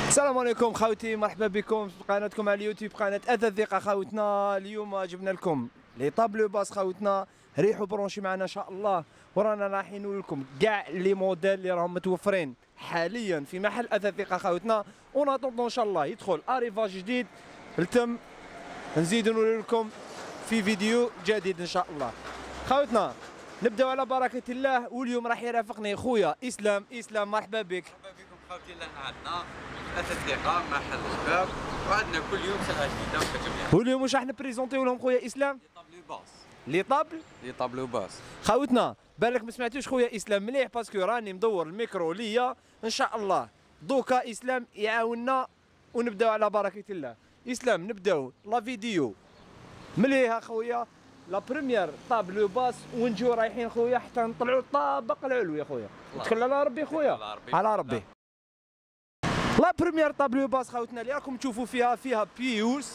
السلام عليكم خوتي، مرحبا بكم في قناتكم على اليوتيوب، قناة أثاث ثقة خوتنا. اليوم جبنا لكم لي طابلو باس خوتنا، ريحوا برونشي معنا ان شاء الله، ورانا رايحين نقول لكم كاع لي موديل اللي راهم متوفرين حاليا في محل أثاث ثقة خوتنا، ونطلب ان شاء الله يدخل اريفاج جديد التم نزيدو نقول لكم في فيديو جديد ان شاء الله. خوتنا نبداو على بركة الله، واليوم راح يرافقني خويا اسلام. مرحبا بك. مرحبا بكم خوتي. لنا عندنا أثاث ثقة محل شباب، وعندنا كل يوم سلعة جديدة وكتب. واليوم واش راح نبريزونتيو لهم خويا اسلام؟ لي طابلو باس خوتنا. بالك ما سمعتوش خويا اسلام مليح، باسكو راني مدور الميكرو ليا ان شاء الله. دوكا اسلام يعاوننا ونبداو على بركة الله. اسلام نبداو لا فيديو مليح خويا، لا بريمير طابلو باس، ونجيو رايحين خويا حتى نطلعوا الطابق العلوي خويا. نتكل على ربي خويا، على ربي. لا بريمير طابلو باس خوتنا اللي راكم تشوفوا فيها بيوس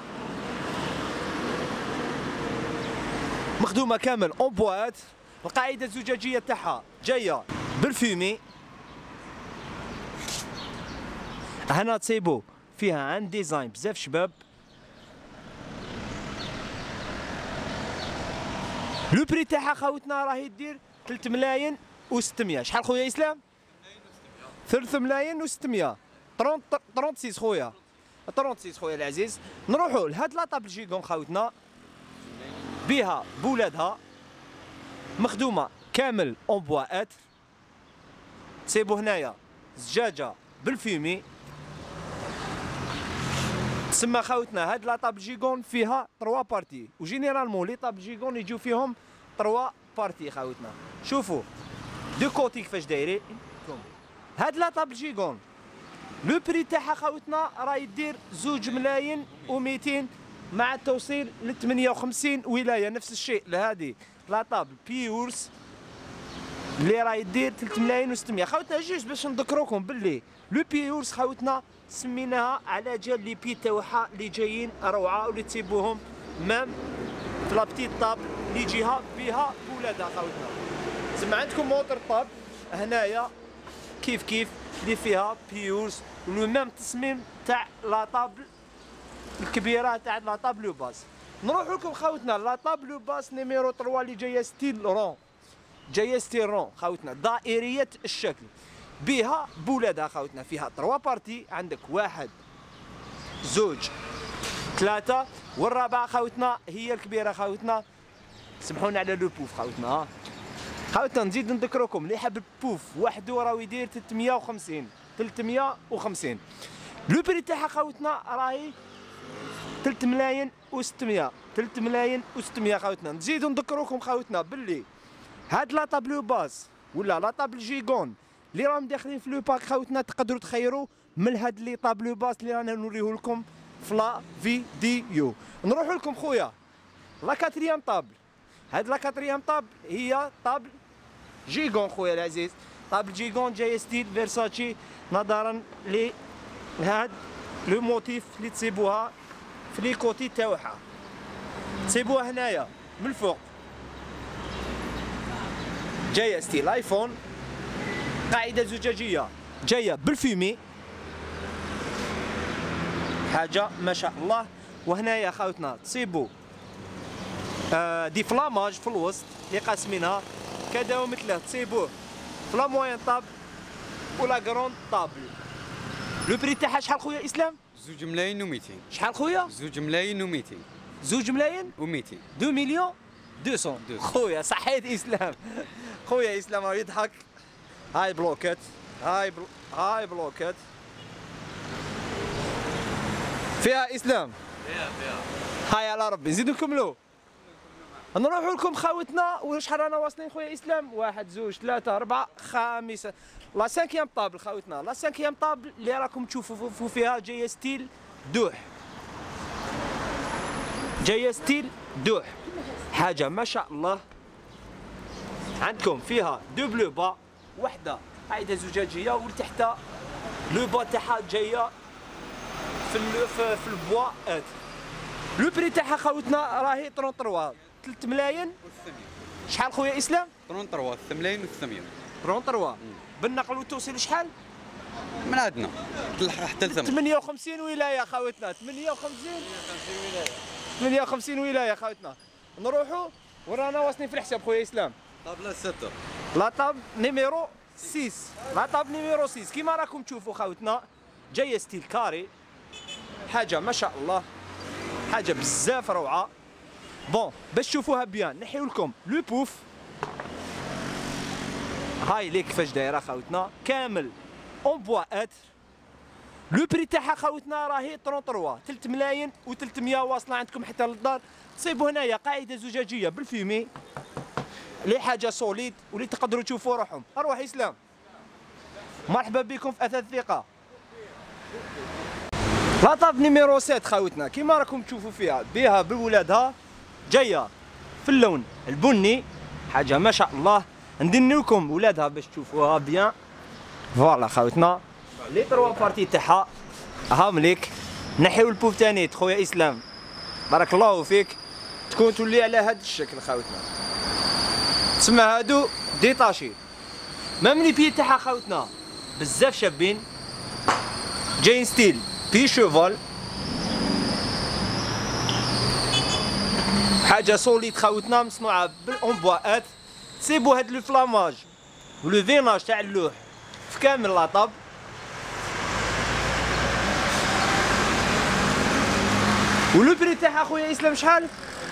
مخدومه كامل اون بوات. القاعده الزجاجيه تاعها جايه بالفيمي. هنا تصيبوا فيها عن ديزاين بزاف شباب. لو بري تاعها خوتنا راهي دير 3 ملاين و600. شحال خويا اسلام؟ 3 ملاين و600. 36 خويا، 36 خويا العزيز. نروحوا لهاد لا طابل جيغون خوتنا، بها بولادها مخدومه كامل اون بواات. تسيبوا هنايا زجاجه بالفيمي. تسمى خوتنا هاد لا طابل جيغون فيها 3 بارتي، وجينيرالمون لي طابل جيغون يجيو فيهم 3 بارتي خوتنا. شوفوا دو كوتي كيفاش دايرين. هاد لا طابل جيغون لو بري تاعها خوتنا راه يدير 2 ملاين و200 مع التوصيل ل 58 ولايه. نفس الشيء لهادي لا طابل بيورس اللي راه يدير 3 ملاين و600 خوتنا. جوج باش نذكروكم باللي لو بيورس خوتنا سميناها على جال لي بي تاعها اللي جايين روعه، واللي تسيبوهم مام في لا بتيت طابل اللي يجيها بها بولادها خوتنا. سما عندكم موتر طابل هنايا كيف اللي فيها بيورس، ولو ميم تصميم تاع لا طابل الكبيره تاع لا طابلو باس. نروح لكم خوتنا لا طابلو باس نيميرو 3 اللي جايه ستيل رون، جايه ستيل رون خوتنا، دائريه الشكل بها بولادها خوتنا. فيها 3 بارتي، عندك 1 2 3، والرابعه خوتنا هي الكبيره خوتنا. سمحونا على لو بوف خوتنا. خوتنا نزيد نذكركم اللي حاب البوف وحده راه يدير 350. لو بري تاعها خوتنا راهي 3 ملاين و600. 3 ملاين و600 خوتنا. نزيدو نذكروكم خوتنا باللي هاد لا طابلو باس ولا لا طابل جيغون اللي راهم داخلين في لو باك خوتنا تقدروا تخيروا من هاد لي طابلو باس اللي رانا نوريه لكم في لا فيديو. نروح لكم خويا لا كاتريام طابل. هاد لا كاتريام طابل هي طابل جيغون خويا العزيز. طابل جيغون جايه ستيل فيرساتشي، نظرا لهاد لو موتيف اللي تسيبوها في لي كوتي تاعها. تسيبوها هنايا من الفوق جايه ستيل ايفون، قاعده زجاجيه جايه بالفيمي، حاجه ما شاء الله. وهنايا خوتنا تصيبوا دي فلاماج في الوسط اللي قاسمينها كذا ومثله. تصيبوه في لا موين طابل ولا كروند طابل. لو بري تاعها شحال خويا اسلام؟ 2 ملاين و200. شحال خويا؟ 2 ملاين و200. 2 ملاين و200. 2 مليون 200 خويا. صحيت اسلام. خويا اسلام راه يضحك. هاي بلوكات، هاي بلوكات فيها اسلام. فيها هاي على ربي. نزيدو نكملو. نروحو لكم خوتنا. وشحال رانا واصلين خويا اسلام؟ 1 2 3 4 5. لا سانكيام طابل خوتنا. لا سانكيام طابل اللي راكم تشوفوا فيها جايه ستيل دوح، جايه ستيل دوح، حاجه ما شاء الله. عندكم فيها دو بلو با، وحده قاعده زجاجيه، ولتحتها لو با تاعها جايه في البواات. لو بري تاعها خوتنا راهي 33 3 ملاين و800. شحال خويا اسلام؟ 33 3 ملاين و800. 33 بالنقل والتوصيل شحال؟ من عندنا حتى لثمن 58 ولايه خاوتنا 58 ولايه خاوتنا. نروحوا ورانا واصلين في الحساب خويا اسلام. طابله 6 لا طاب نيميرو 6 لا طاب نيميرو 6 كيما راكم تشوفوا خاوتنا جايه ستيل كاري، حاجه ما شاء الله، حاجه بزاف روعه. بون باش تشوفوها بيان نحيو لكم لو بوف، هاي ليك كيفاش دايره خاوتنا كامل اون بوا اتر. لو بري تاعها خاوتنا راهي 33 3 ملاين و300 واصله عندكم حتى للدار. تصيبوا هنايا قاعده زجاجيه بالفيمي لي حاجه سوليد واللي تقدروا تشوفوا روحهم. اروح اسلام، مرحبا بكم في اثاث ثقه. لاطاب نيميرو 7 خاوتنا كيما راكم تشوفوا فيها بها بولادها، جايه في اللون البني، حاجه ما شاء الله. ندير لكم ولادها باش تشوفوها بيان. فوالا خاوتنا لي تروا بارتي تاعها هاهم ليك. نحيو البوف تاني خويا اسلام، بارك الله فيك، تكون تولي على هذا الشكل خاوتنا. تسمى هادو ديتاشي، ميم لي بي تاعها خاوتنا بزاف شابين، جايين ستيل بي شوفال، حاجه سوليد خاوتنا مصنوعه بالأونبواءات. تسيبوا هاد لو فلاماج ولو فيناج تاع اللوح في كامل لاطاب. ولو بري تاعها خويا اسلام شحال؟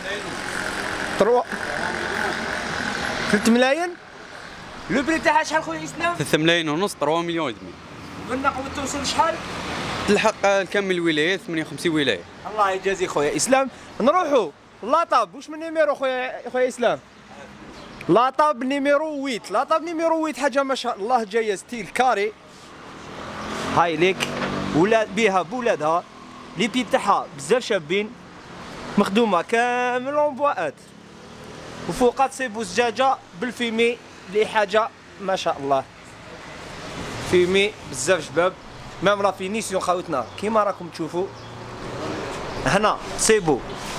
3 ملايين. لو بري تاعها شحال خويا اسلام؟ 3 ملايين ونص 3 مليون ودمي. بالنقد توصل شحال؟ تلحق كامل الولايات 58 ولايه. الله يجازي خويا اسلام. نروحوا لاطاب، واش من نيميرو خويا اسلام؟ لاطاب نيميرو 8، لاطاب نيميرو 8 حاجه ما شاء الله، جايه ستيل كاري، هاي ليك ولاد بيها بولادها، لي بي تاعها بزاف شابين، مخدومه كامل اونبواءات، وفوقها تصيبوا زجاجه بالفيمي لي حاجه ما شاء الله، فيمي بزاف شباب. ميم لا فينيسيون خاوتنا كيما راكم تشوفوا هنا، تصيبوا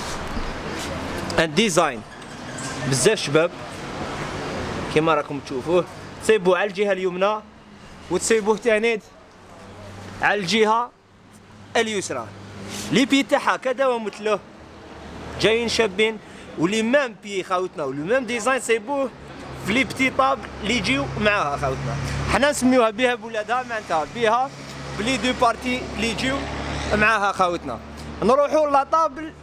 ان ديزاين بزاف شباب كيما راكم تشوفوه. تصيبوه على الجهه اليمنى وتصيبوه تاني على الجهه اليسرى. لي بي تاعها كذا ومثله جايين شابين، ولي ميم بي خاوتنا ولي ميم ديزاين تصيبوه في لي بتي طاب اللي يجيو معاها خاوتنا. حنا نسميوها بها بولادها، معناتها بها بلي دو بارتي اللي يجيو معاها خاوتنا. نروحوا لاطابل.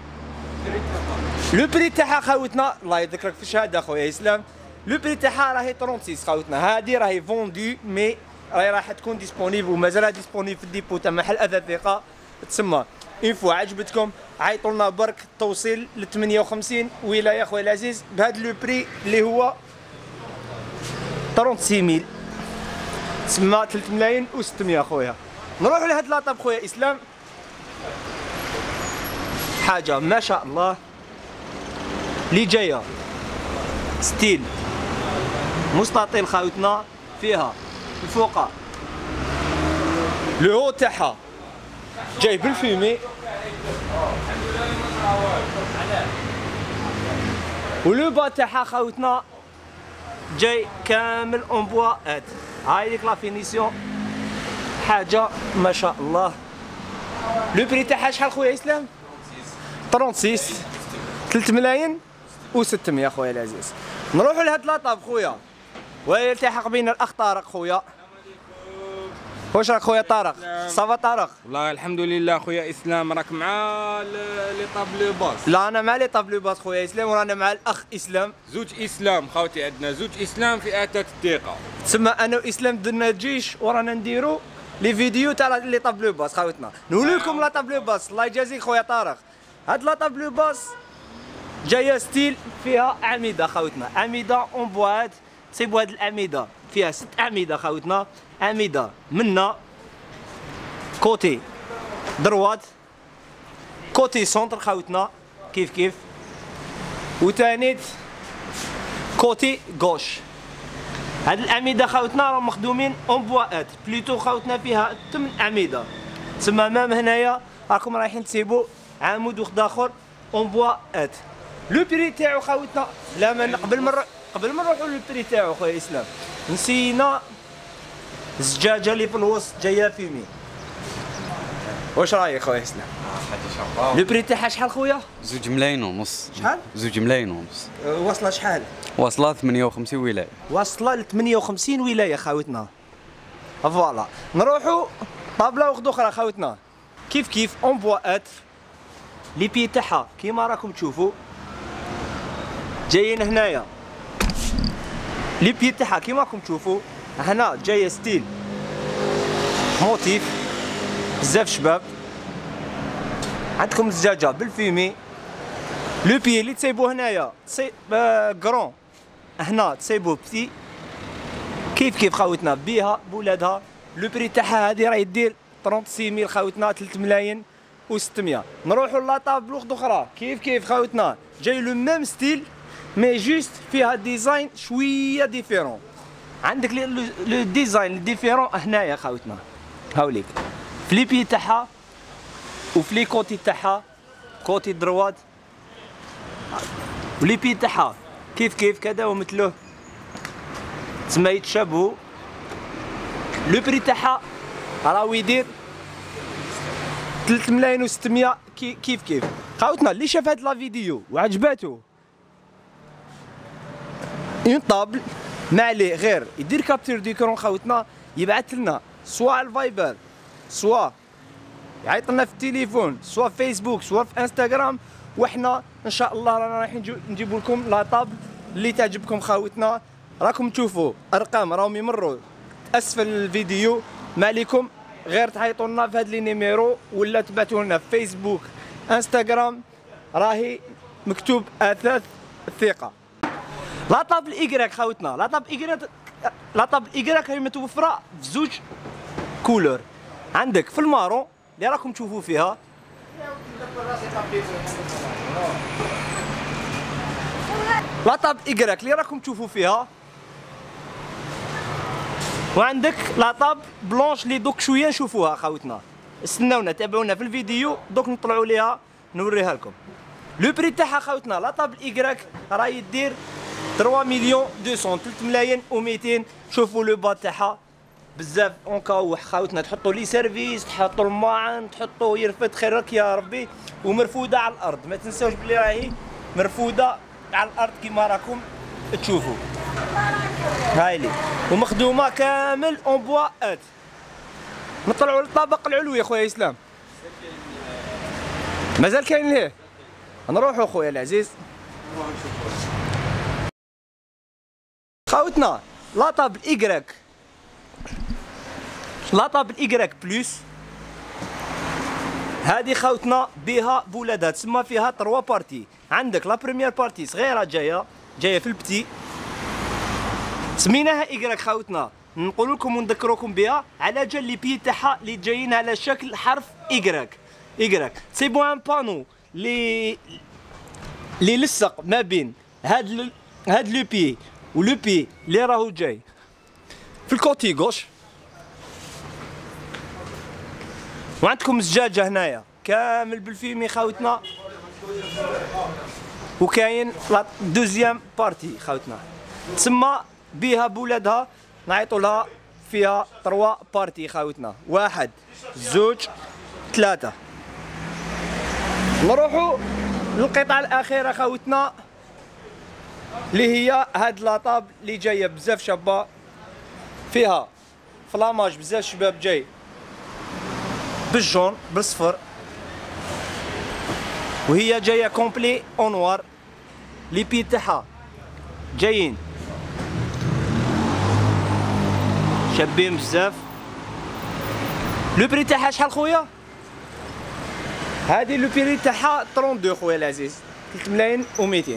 لو بري تاعها خاوتنا الله يذكرك في الشهاده خويا اسلام، لو بري تاعها راهي 36 خاوتنا. هادي راهي فوندو مي راهي راح تكون ديسپونيبل ومازال ديسپونيبل في الديبو تاع محل اثاث ثقه. تسمى اون فوا عجبتكم عيطوا لنا برك التوصيل ل 58 ولايه خويا العزيز بهذا لو بري اللي هو 36000، تسمى 3 ملايين و600 خويا. نروحوا لهاد لاطاب خويا اسلام، حاجه ما شاء الله اللي جايه ستيل مستطيل خاوتنا، فيها الفوقه لو هو تاعها جاي بالفيمي، ولو با تاعها خاوتنا جاي كامل اونبواءات. هاي ديك لا فينيسيون حاجه ما شاء الله. لو بري تاعها شحال خويا اسلام؟ 36 3 ملايين و600 خويا العزيز. نروحوا لهاد لاطاب خويا ويلتحق بينا الاخ طارق خويا. واش راك خويا طارق؟ صافا طارق؟ والله الحمد لله خويا اسلام. راك مع لي طابلو باس؟ لا انا مع لي طابلو باس خويا اسلام، ورانا مع الاخ اسلام. زوج اسلام خاوتي، عندنا زوج اسلام في اثاث الثقه. تسمى انا واسلام درنا الجيش ورانا نديرو لي فيديو تاع لي طابلو باس خاوتنا. نقول لكم لا طابلو باس الله يجازيك خويا طارق. هاد لا طابلو باس جايه ستيل فيها اعمده خاوتنا، اعمده اون بواد. تصيبوا هاد الاعمده فيها 6 اعمده خاوتنا، اعمده منا كوتي دروات، كوتي سونتر خاوتنا كيف وتانيت كوتي غوش. هاد الاعمده خاوتنا راهم مخدومين اون بواات بليتو خاوتنا، فيها 8 اعمده. تسمى مام هنايا راكم رايحين تسيبوا عمود وخد اخر اون بواات. لو بري تاعو خاوتنا، لا من قبل ما نروحوا لو بري تاعو خويا اسلام، نسينا الزجاجه اللي في الوسط جايه فيمي. واش رايك خويا اسلام؟ حاجه شابه. لو بري تاعها شحال خويا؟ 2 ملايين ونص. شحال؟ 2 ملايين ونص. واصله شحال؟ واصله 58 ولايه. واصله ل 58 ولايه خاوتنا. فوالا نروحوا طابله وحده اخرى خاوتنا. كيف اون بوا اتر لي بي تاعها كيما راكم تشوفوا جايين هنايا. لي بي تاعها كيما راكم تشوفوا هنا جايه ستيل موتيف بزاف شباب. عندكم الزجاجه بالفيمي. لو بي اللي تصيبوه هنايا كرون، هنا تصيبوه بتي. كيف خاوتنا بيها بولادها. لو بري تاعها هادي راهي دير 36000 خاوتنا 3 ملايين و600. نروحوا لاطابل وحده اخرى. كيف خاوتنا جاي لو ميم ستيل مي جوست فيها ديزاين شويه ديفيرون. عندك لو ديزاين ديفيرون هنايا خاوتنا هاوليك في لي بي تاعها وفي لي كوتي تاعها كوتي دروات ولي بي تاعها كيف كذا ومثلوه تسمى يتشابهوا. لو بري تاعها راهو يدير 3 ملايين و600. كيف خاوتنا اللي شاف هاد لا فيديو وعجباتو اون طابل ما عليه غير يدير كابتور ديكرون خاوتنا، يبعث لنا سوا على الفايبر سوا يعيط لنا في التليفون سوا في فيسبوك سوا في انستغرام، وحنا ان شاء الله رانا رايحين نجيب لكم لا طابل اللي تعجبكم خاوتنا. راكم تشوفوا ارقام راهم يمروا اسفل الفيديو، ما عليكم غير تعيطوا لنا في هاد لي نيميرو ولا تبعتوا لنا في فيسبوك انستغرام، راهي مكتوب اثاث الثقه. لا طابل إيكراك خاوتنا، لا طابل إيكراك راهي متوفره في زوج كولور. عندك في المارون اللي راكم تشوفوا فيها لا طابل إيكراك اللي راكم تشوفوا فيها، وعندك لا طابل بلونش اللي دوك شويه نشوفوها خاوتنا. استناونا تابعونا في الفيديو دوك نطلعوا ليها نوريها لكم. لو بري تاعها خاوتنا لا طابل إيكراك راهي دير 3 مليون 200 3 ملايين و200. شوفوا لو با تاعها بزاف اونكاوح خاوتنا، تحطوا لي سيرفيس تحطوا الماعن تحطوا يرفد خيرك يا ربي، ومرفوده على الارض. ما تنساوش بلي راهي مرفوده على الارض كيما راكم تشوفوا هايلي، ومخدومه كامل اون بوا ات. نطلعوا للطابق العلوي خويا اسلام، مازال كاين ليه. نروحوا خويا العزيز خاوتنا لا طابل إيكراك، لا طابل إيكراك بلوس هادي خاوتنا بها بولادها تسمى فيها 3 بارتي. عندك لا بروميير بارتي صغيره جايه في البتي سميناها إيكراك خاوتنا، نقول لكم ونذكروكم بها على جال لي بي تاعها اللي جايين على شكل حرف إيكراك. سيبو ان بانو لي لصق ما بين هاد لو بي ولو بي اللي راهو جاي في الكوتي غوش. وعندكم زجاجه هنايا كامل بالفيمي خاوتنا، وكاين لا دوزيام بارتي خاوتنا تسمى بها بولادها نعيطوا لها فيها 3 بارتي خاوتنا، 1 2 3. نروحوا للقطعه الاخيره خاوتنا اللي هي هاد لاطاب اللي جايه بزاف شابه فيها فلاماج بزاف شباب جاي بالجون بالصفر، وهي جايه كومبلي اونوار. لي بي تاعها جايين شابين بزاف. لو بري تاعها شحال خويا؟ هادي لو بري تاعها 32 خويا العزيز 3 ملايين و200.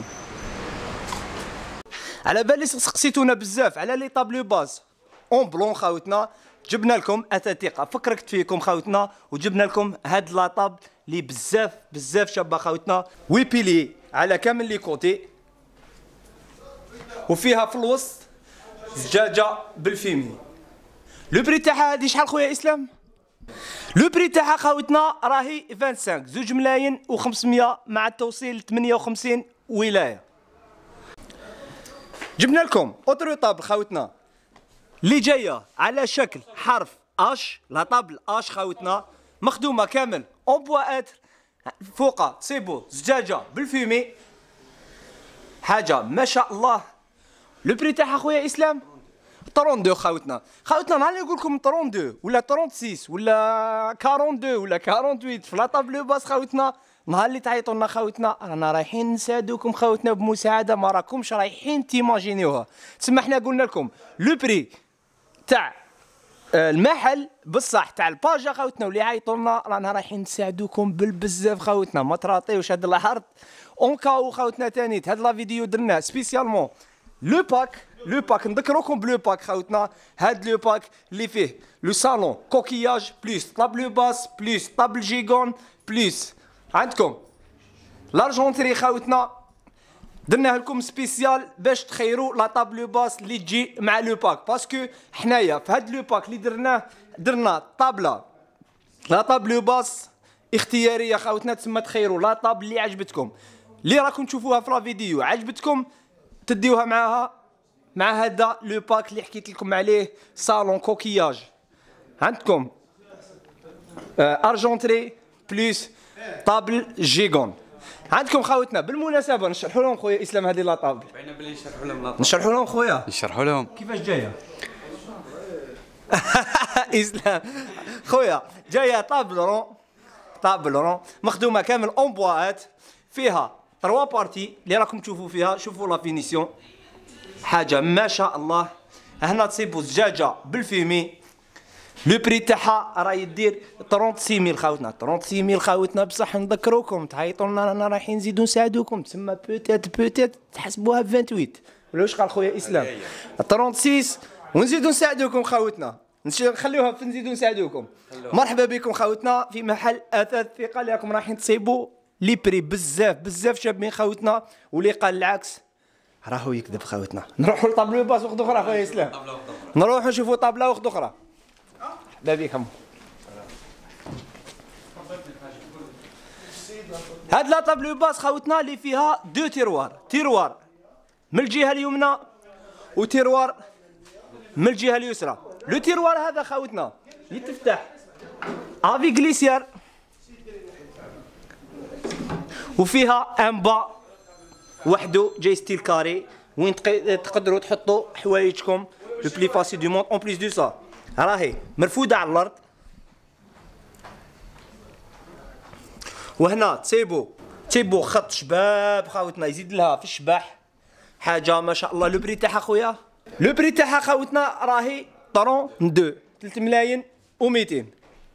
على بالي سقسيتونا بزاف على لي طابلو باز اون بلون خاوتنا، جبنا لكم اتاتيقه فكرت فيكم خاوتنا، وجبنا لكم هاد لاطاب لي بزاف شابه خاوتنا، ويبيلي على كامل لي كوتي، وفيها في الوسط زجاجه بالفيمي. لو بري تاعها هادي شحال خويا اسلام؟ لو بري تاعها خاوتنا راهي 25 2 ملايين و500 مع التوصيل 58 ولايه. جبنا لكم اوترو طابل خاوتنا اللي جايه على شكل حرف اش، لا طابل اش خاوتنا، مخدومه كامل اون بوا اتر، فوقها سيبو زجاجه بالفيمي، حاجه ما شاء الله. لو بري تاعها خويا اسلام 32 خاوتنا. نهار اللي نقول لكم 32 ولا 36 ولا 42 ولا 48 في لا طابلو باس خاوتنا، نهار اللي تعيطوا لنا خاوتنا رانا رايحين نساعدوكم خاوتنا بمساعده ما راكمش رايحين تيماجينيوها. تسمى حنا قلنا لكم لو بري تاع المحل بصح تاع الباجا خاوتنا، واللي عيطوا لنا رانا رايحين نساعدوكم بالبزاف خاوتنا، ما تراطيوش هاد العرض اون كاو خاوتنا. تاني هاد لا فيديو درناه سبيسيالمون لو باك نذكروكم بلو باك خاوتنا. هاد لو باك اللي فيه لو صالون كوكياج بليس طابلو باس بليس طابل جيغون بليس عندكم لارجونتري خاوتنا، درناه لكم سبيسيال باش تخيروا لا طابلو باس اللي تجي مع لو باك، باسكو حنايا في هاد لو باك اللي درنا طابله لا طابلو باس اختياريه خاوتنا، تسمى تخيروا لا طابل اللي عجبتكم، اللي راكم تشوفوها في لا فيديو عجبتكم تديوها معاها مع هذا لو باك اللي حكيت لكم عليه صالون كوكياج. عندكم ارجونتري بليس طابل جيغون. عندكم خاوتنا بالمناسبه نشرحوا لهم خويا اسلام هذه لا طابل، بعنا بلي نشرحوا لهم لا نشرحوا لهم خويا نشرحوا لهم كيفاش جايه. اسلام خويا جايه طابل رون مخدومه كامل اون بواات، فيها 3 بارتي اللي راكم تشوفوا فيها. شوفوا لا فينيسيون حاجه ما شاء الله. هنا تصيبوا زجاجه بالفيمي، لو بري تاعها راهي دير 36000 خاوتنا. 36000 خاوتنا بصح نذكروكم تعيطوا لنا رانا رايحين نزيدو نساعدوكم، تسمى بوتيت تحسبوها ب 28 ولا واش قال خويا اسلام 36 ونزيدو نساعدوكم خاوتنا، نخليوها في نزيدو نساعدوكم. مرحبا بكم خاوتنا في محل اثاث ثقه اللي راكم رايحين تصيبوا لي بري بزاف شابين خاوتنا، واللي قال العكس راهو يكذب خاوتنا. نروحوا لطابلو باس وحده اخرى خويا اسلام، نروحوا نشوفوا طابله وحده اخرى. مرحبا بكم. هاد لا طابلو باس خاوتنا اللي فيها 2 تيروار من الجهه اليمنى وتيروار من الجهه اليسرى. لو تيروار هذا خاوتنا يتفتح افي غليسير، وفيها ان با وحده جاي ستيل كاري وين تقدروا تحطوا حوايجكم لو بلي فاسي دو موند. اون بليس دو سا راهي مرفوده على الارض، وهنا تيبو خط شباب خاوتنا يزيد لها في الشباح، حاجه ما شاء الله. لو بري تاعها خويا لو بري تاعها خاوتنا راهي 32 3 ملايين و200.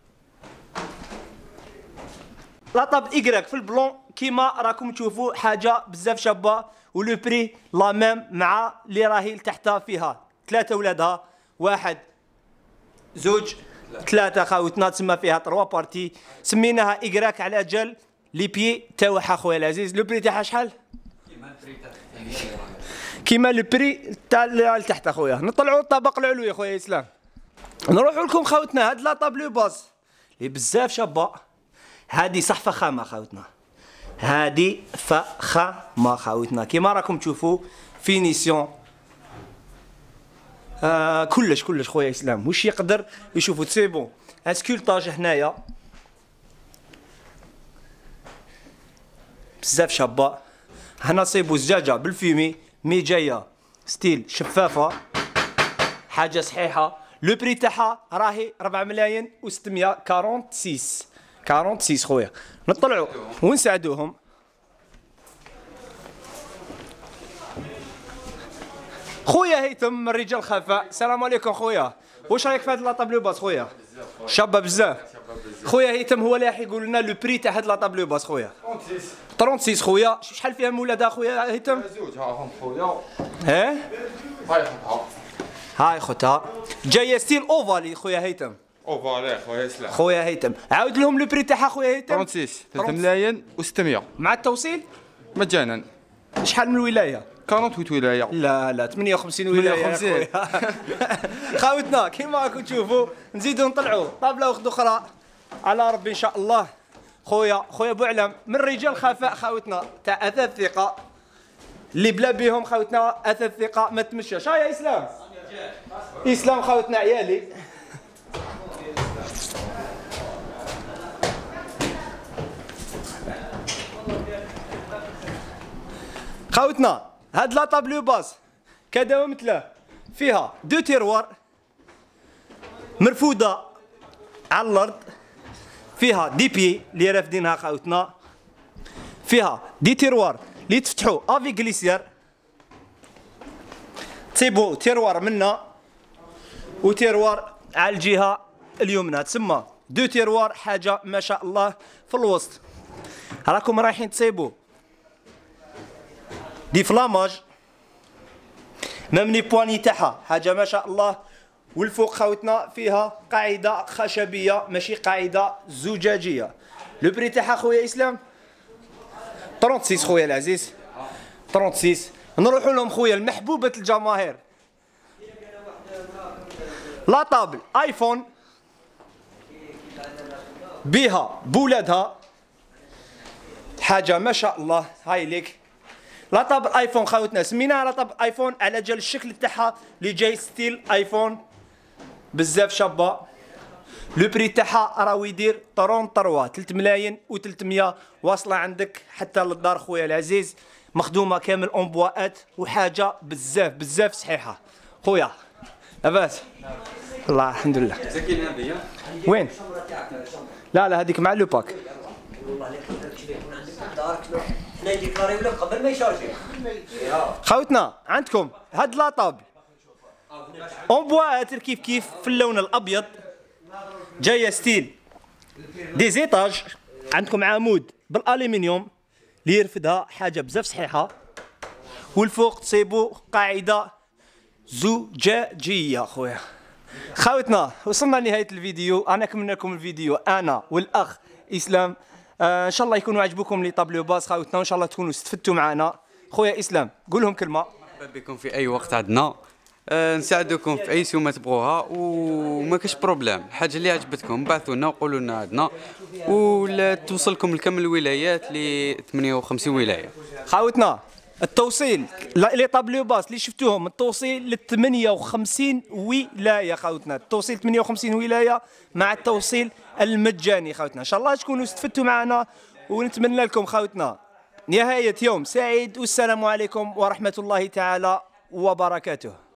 لا طاب إيكغيك في البلون كيما راكم تشوفوا حاجه بزاف شابه، ولو بري لا ميم مع اللي راهي لتحتها فيها 3 ولادها، 1 2 3 خاوتنا، تسمى فيها 3 بارتي. سميناها إيكغيك على جال لي بيي تاعها خويا العزيز. لو بري تاعها شحال؟ كيما لو بري تاع لتحت اخويا. نطلعوا الطبق العلوي خويا اسلام. نروحوا لكم خاوتنا هاد لا طابلو باس اللي بزاف شابه. هادي صح فخامه خاوتنا، هادي فخامه خاوتنا كيما راكم تشوفوا فينيسيون كلش خويا اسلام. واش يقدر يشوفوا سي بون اسكولتاج هنايا بزاف شابه. هنا صيبوا زجاجه بالفيمي مي جايه ستيل شفافه، حاجه صحيحه. لو بري تاعها راهي 4 ملايين و 646 خويا. نطلعوا ونساعدوهم. خويا هيثم من رجال خفاء، السلام عليكم خويا. واش رايك في هاد لا طابلو باس خويا؟ شابه بزاف. خويا هيثم هو اللي راح يقول لنا لو بري تاع هاد لا طابلو باس خويا. 36 خويا. شحال فيها من ولادها خويا هيثم؟ زوج هاهم خويا. ها؟ هاي خوتها. هاي خوتها. جايه ستيل اوفالي خويا هيثم. اوفالي خويا اسلام. خويا هيثم عاود لهم لو بري تاعها خويا هيثم. 36 3 ملايين و 600 مع التوصيل مجانا. شحال من ولايه؟ 48 ولايه. لا 58 ولايه 58 خاوتنا كيما راكم تشوفوا. نزيدو نطلعوا طابله واحده اخرى على ربي ان شاء الله. خويا بوعلم من رجال خفاء خاوتنا تاع اثاث ثقه. اللي بلا بيهم خوتنا اثاث ثقه ما تمشاش. ها يا اسلام، اسلام خوتنا عيالي. خوتنا هاد لا طابلو باس كذا ومثله فيها دو تيروار مرفوده على الارض، فيها دي بي اللي رافدينها خوتنا، فيها دي تيروار اللي تفتحوا افي غليسير، تصيبوا تيروار منا وتيروار على الجهه اليمنى، تسمى دو تيروار، حاجه ما شاء الله. في الوسط راكم رايحين تصيبوا دي فلاماج ممني بواني تاعها، حاجه ما شاء الله. والفوق خوتنا فيها قاعده خشبيه ماشي قاعده زجاجيه. لو بري تاعها خويا اسلام 36 خويا العزيز، 36. نروحوا لهم خويا المحبوبه الجماهير، لا طابل ايفون بها بولادها، حاجه ما شاء الله. هاي ليك لا طابل ايفون خوتنا، سميناها لا طابل ايفون على جال الشكل تاعها اللي جاي ستيل ايفون بزاف شابه. لو بري تاعها راهو يدير 33 3 ملايين و300، واصله عندك حتى للدار خويا العزيز، مخدومه كامل اون بواات وحاجه بزاف بزاف صحيحه. خويا لاباس؟ الله الحمد لله. زكينا بيا وين؟ لا هذيك مع لو باك. والله اللي يكون عندك دارك نادي كاري ولا قبل ما يشارجي. خوتنا عندكم هاد لا طابل اون بواات كيف في اللون الابيض، جايه ستيل دي زيتاج، عندكم عمود بالالومنيوم اللي يرفدها، حاجه بزاف صحيحه. والفوق تصيبوا قاعده زجاجيه. خويا خوتنا وصلنا لنهايه الفيديو، انا كملنا لكم الفيديو انا والاخ اسلام. ان شاء الله يكونوا عجبوكم لي طابلو باس خوتنا، وان شاء الله تكونوا استفدتوا معنا. خويا اسلام قول لهم كلمه. مرحبا بكم في اي وقت عندنا، نساعدكم في اي سومه تبغوها وما كاش بروبليم. الحاجه اللي عجبتكم بعثوا لنا وقولوا لنا عندنا، ولا توصلكم لكم الولايات ل 58 ولايه. خوتنا التوصيل لي طابلو باس اللي شفتوهم، التوصيل ل 58 ولايه خوتنا، التوصيل 58 ولايه مع التوصيل المجاني خوتنا. ان شاء الله تكونوا استفدتوا معنا، ونتمنى لكم خوتنا نهايه يوم سعيد، والسلام عليكم ورحمه الله تعالى وبركاته.